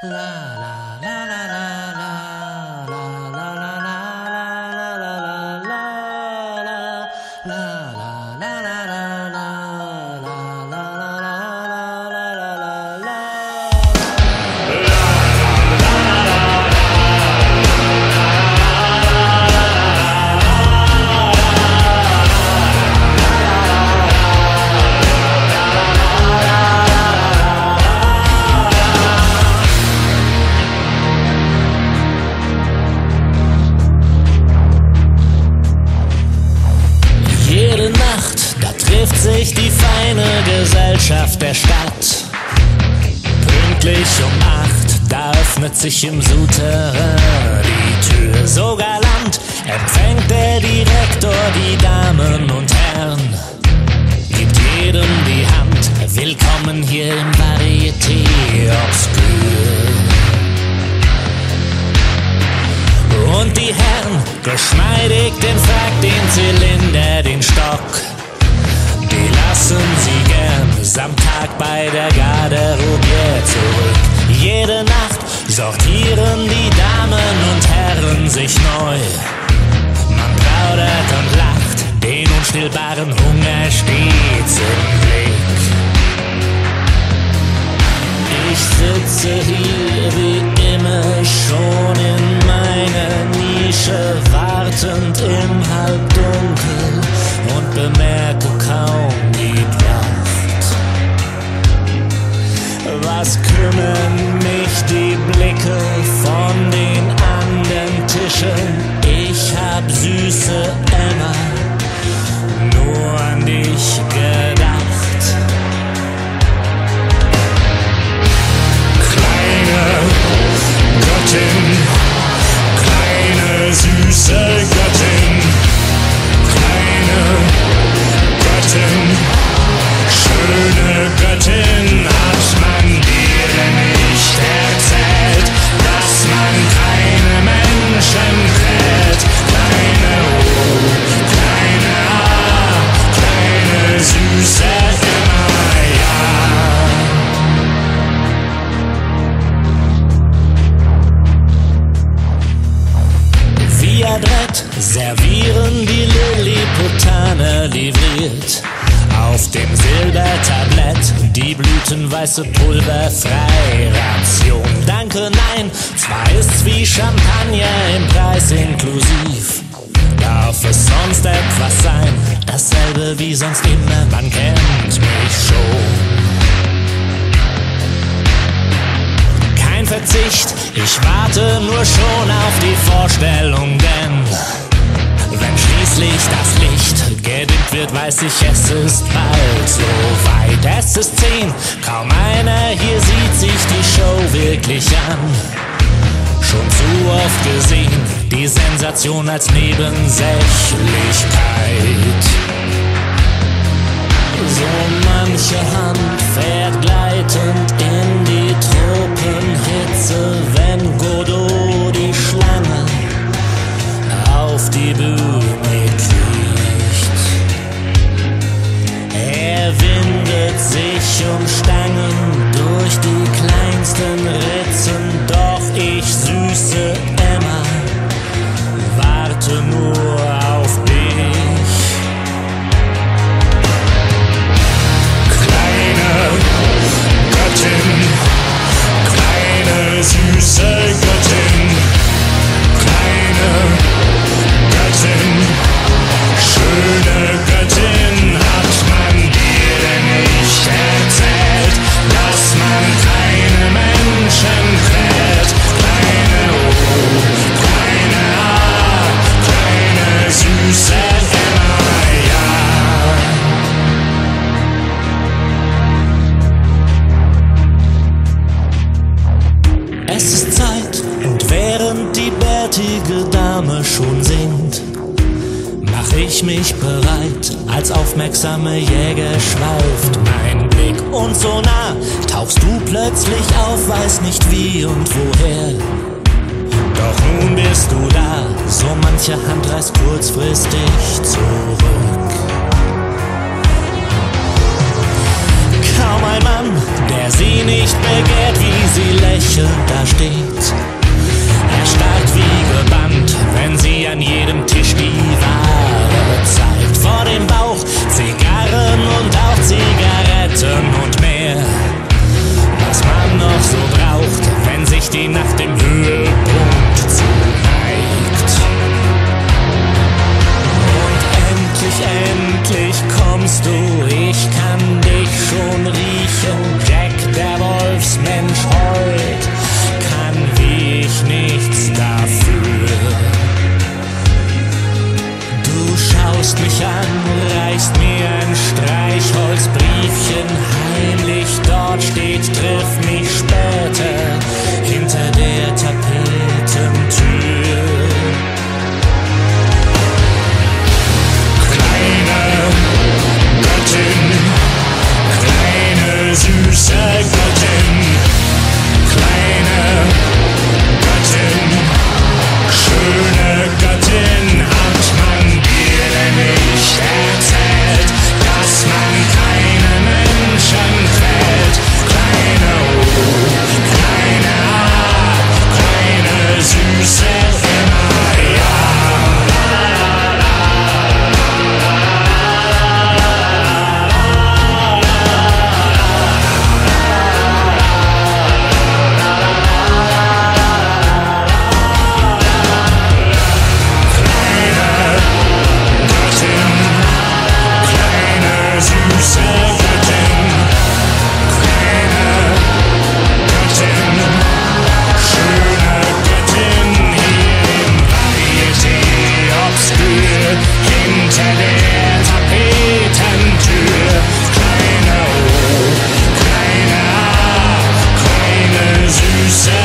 Sich die feine Gesellschaft der Stadt. Pünktlich um 8, da öffnet sich im Souterrain die Tür. So galant empfängt der Direktor die Damen und Herren, gibt jedem die Hand, willkommen hier im Varieté Obscur. Und die Herren, geschmeidig den Frack, den Zylinder, den Stock, die lassen sie gern samt Tag bei der Garderobier zurück. Jede Nacht sortieren die Damen und Herren sich neu. Man plaudert und lacht, den unstillbaren Hunger stets im Blick. Ich sitze hier wie immer schon in meiner Nische, wartend im Halbdunkel und bemerke kaum die Pracht. Was kümmern mich die Blicke von den anderen Tischen? Ich hab süße Emma nur an dich gedacht. Kleine Göttin, kleine süße Göttin, kleine Göttin, schöne Göttin, hat man dir nicht erzählt, dass man keine Menschen kräht. Kleine O, kleine A, kleine süße Emma, ja. Adrett servieren die Lilliputaner livriert. Auf dem Silbertablett die blütenweiße Pulverfrei Ration. Danke, nein, zwar ist's wie Champagner im Preis inklusiv. Darf es sonst etwas sein? Dasselbe wie sonst immer, man kennt mich schon. Kein Verzicht, ich warte nur schon auf die Vorstellung, denn wenn schließlich das Licht gedimmt wird, weiß ich, es ist bald soweit. Es ist 10, kaum einer hier sieht sich die Show wirklich an. Schon zu oft gesehen, die Sensation als Nebensächlichkeit. So manche Hand fährt gleitend in die Tropenhitze, wenn Godot die Schlange auf die Bühne kriecht. Er windet sich um Stangen durch die kleinsten Ritzen, doch ich, süße Emma, warte nur auf dich. Göttin, kleine süße Göttin, kleine Göttin, schöne Göttin, hat man dir denn nicht erzählt, dass man keine Menschen kräht? Kleine O, kleine A, kleine süße Emma, ja. Es ist Zeit, und während die bärtige Dame schon singt, mach ich mich bereit, als aufmerksame Jäger schweift mein Blick. Und so nah tauchst du plötzlich auf, weiß nicht wie und woher. Doch nun bist du da, so manche Hand reißt kurzfristig zurück. Kaum ein Mann, der sie nicht begehrt, wie sie lächelnd da Füße